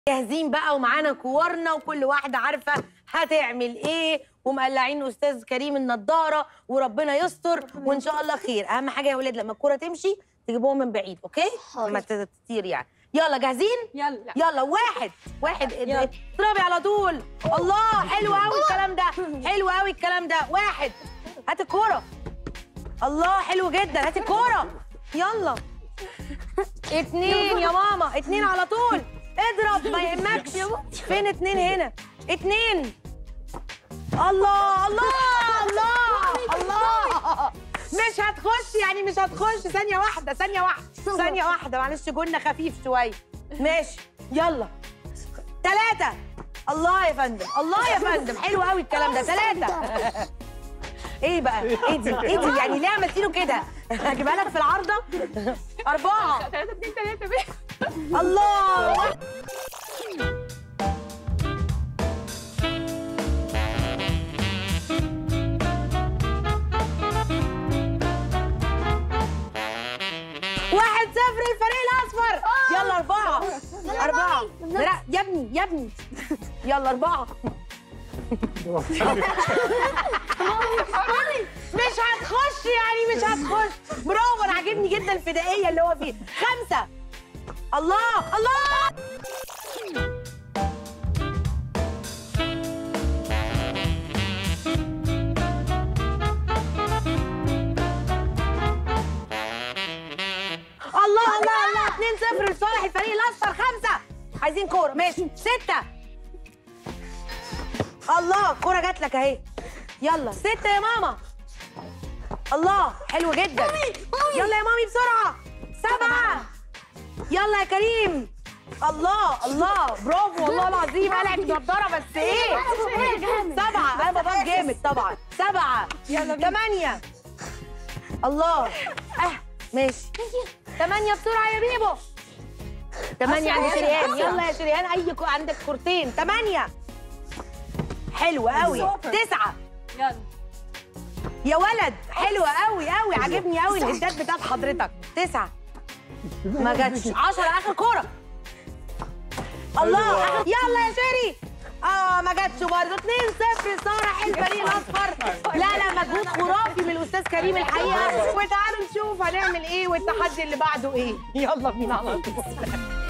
جاهزين بقى ومعانا كورنا وكل واحدة عارفة هتعمل ايه ومقلعين استاذ كريم النضارة وربنا يستر وان شاء الله خير. اهم حاجة يا ولاد لما الكورة تمشي تجيبوها من بعيد، اوكي؟ لما تطير يعني. يلا جاهزين؟ يلا يلا واحد اضربي على طول. الله حلو قوي الكلام ده، حلو قوي الكلام ده. واحد هات الكورة. الله حلو جدا، هات الكورة. يلا اتنين يا ماما، اتنين على طول. اضرب ما يهمكش. فين اتنين هنا؟ اتنين. الله الله الله الله. مش هتخش يعني مش هتخش. ثانية واحدة ثانية واحدة ثانية واحدة معلش جولنا خفيف شوية. ماشي يلا. تلاتة. الله يا فندم الله يا فندم حلو قوي الكلام ده. تلاتة. ايه بقى؟ ايه دي؟ ايه دي؟ يعني ليه عملتي له كده؟ هجيبها لك في العارضة؟ أربعة. 3 2 3 بس. الله. واحد صفر الفريق الأصفر. يلا أربعة. أربعة. لا يا ابني يا ابني. يلا أربعة. مش هتخش يعني مش هتخش. برافو انا عاجبني جدا الفدائيه اللي هو فيه. خمسة. الله الله. الله الله الله. 2-0 لصالح الفريق الاصفر. خمسة. عايزين كورة. ماشي. 6. الله كورة جات لك اهي. يلا 6 يا ماما. الله حلو جدا. يلا يا مامي بسرعة. 7. يلا يا كريم. الله الله برافو والله العظيم. قلعت النضارة بس ايه؟ 7. انا بابا جامد طبعا. 7. يلا 8. الله ماشي. 8 بسرعة يا بيبو. 8 عند شريان. يلا يا شريان عندك كورتين. 8. حلو قوي. 9. يلا يا ولد حلوة قوي قوي. عاجبني قوي الهدات بتاعت حضرتك. 9 ما جاتش. 10 اخر كورة. الله يلا يا شيري. ما جاتش برضه. 2-0 لصالح الفريق الاصفر. لا مجهود خرافي من الاستاذ كريم الحقيقة. وتعالوا نشوف هنعمل ايه والتحدي اللي بعده ايه. يلا بينا على طول.